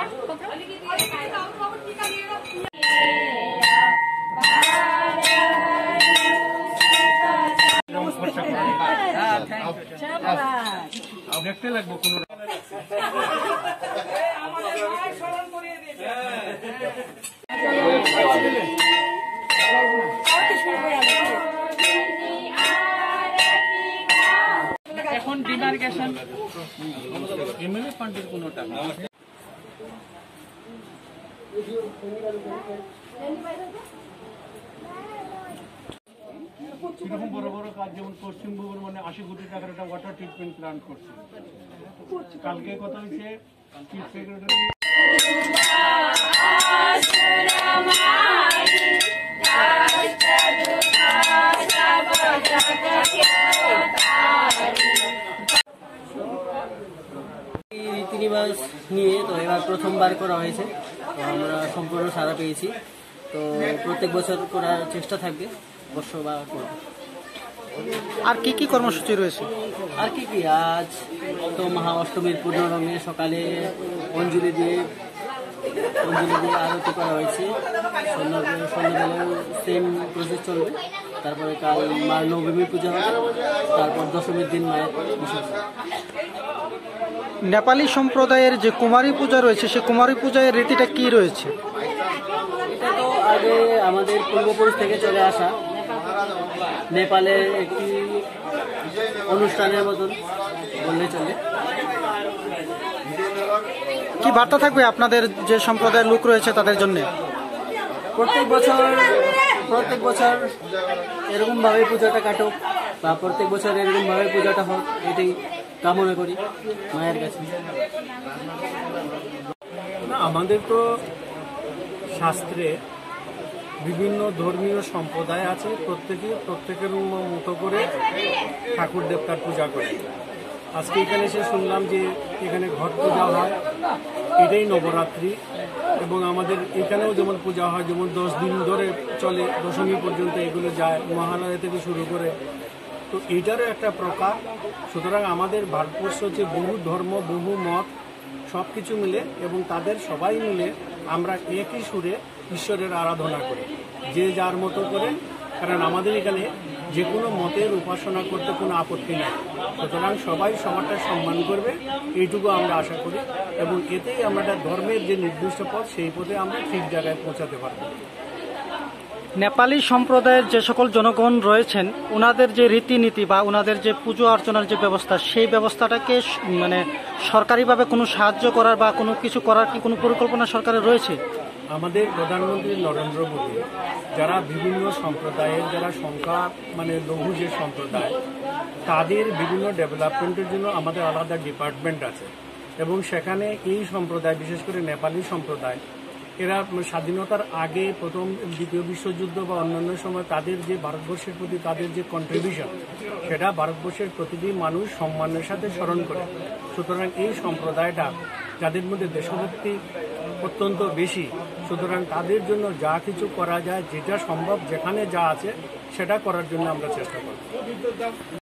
দেখতে লাগবো কোন এখন ডিমার্কেশন এমএলএ ফান্ডের কোনো টাকা এরকম বড় বড় কাজ যেমন পশ্চিমবঙ্গের মানে 80 কোটি টাকার একটা ওয়াটার ট্রিটমেন্ট প্ল্যান্ট করছে। কালকে কথা হয়েছে চিফ সেক্রেটারি রীতিনিবাস নিয়ে তো এবার প্রথমবার করা হয়েছে, তো আমরা সম্পূর্ণ সাড়া পেয়েছি। তো প্রত্যেক বছর করার চেষ্টা থাকবে, বর্ষবার করব। আর কি কি কর্মসূচি রয়েছে? আর কি আজ তো মহা অষ্টমীর পূর্ণরঙে সকালে অঞ্জলি দিয়ে আরতি করা হয়েছে। সন্ধ্যাবেলাও সেম প্রসেস চলবে। তারপরে কাল মার নবমী পূজা হবে, তারপর দশমীর দিন মায়ের বিসর্জন। নেপালি সম্প্রদায়ের যে কুমারী পূজা রয়েছে, সে কুমারী পূজার রীতিটা কি রয়েছে? এটা তো আগে আমাদের পূর্বপুরুষ থেকে চলে আসা নেপালের একটি অনুষ্ঠানের মতন বললে চলে। কি বার্তা থাকবে আপনাদের যে সম্প্রদায়ের লোক রয়েছে তাদের জন্য? প্রত্যেক বছর এরকম ভাবে পূজাটা কাটুক, বা প্রত্যেক বছর এরকম ভাবে পূজাটা হোক, এটাই কামনা করি মায়ের কাছে। না, আমাদের তো শাস্ত্রে বিভিন্ন ধর্মীয় সম্প্রদায় আছে, প্রত্যেকের মতো করে ঠাকুর দেবতার পূজা করে। আজকে এখানে এসে শুনলাম যে এখানে ঘট পূজা হয়, এটাই নবরাত্রি। এবং আমাদের এখানেও যেমন পূজা হয়, যেমন 10 দিন ধরে চলে, দশমী পর্যন্ত এগুলো যায়, মহালয়া থেকে শুরু করে। তো এটারও একটা প্রকার। সুতরাং আমাদের ভারতবর্ষ হচ্ছে বহু ধর্ম, বহু মত, সব কিছু মিলে এবং তাদের সবাই মিলে আমরা একই সুরে ঈশ্বরের আরাধনা করি, যে যার মতো করে। কারণ আমাদের এখানে যে কোনো মতের উপাসনা করতে কোনো আপত্তি নেই। সুতরাং সবাই সবারটা সম্মান করবে, এইটুকু আমরা আশা করি। এবং এতেই আমরা ধর্মের যে নির্দিষ্ট পথ, সেই পথে আমরা ঠিক জায়গায় পৌঁছাতে পারব। নেপালি সম্প্রদায়ের যে সকল জনগণ রয়েছেন, ওনাদের যে রীতিনীতি বা ওনাদের যে পুজো অর্চনার যে ব্যবস্থা, সেই ব্যবস্থাটাকে মানে সরকারিভাবে কোনো সাহায্য করার বা কোনো কিছু করার কি কোনো পরিকল্পনা সরকারের রয়েছে? আমাদের প্রধানমন্ত্রী নরেন্দ্র মোদী যারা বিভিন্ন সম্প্রদায়ের, যারা সংখ্যা মানে লঘু যে সম্প্রদায়, তাদের বিভিন্ন ডেভেলপমেন্টের জন্য আমাদের আলাদা ডিপার্টমেন্ট আছে। এবং সেখানে এই সম্প্রদায়, বিশেষ করে নেপালি সম্প্রদায়, এরা স্বাধীনতার আগে প্রথম দ্বিতীয় বিশ্বযুদ্ধ বা অন্যান্য সময় তাদের যে ভারতবর্ষের প্রতি তাদের যে কন্ট্রিবিউশন, সেটা ভারতবর্ষের প্রতিটি মানুষ সম্মানের সাথে স্মরণ করে। সুতরাং এই সম্প্রদায়টা, যাদের মধ্যে দেশভক্তি অত্যন্ত বেশি, সুতরাং তাদের জন্য যা কিছু করা যায়, যেটা সম্ভব, যেখানে যা আছে সেটা করার জন্য আমরা চেষ্টা করব।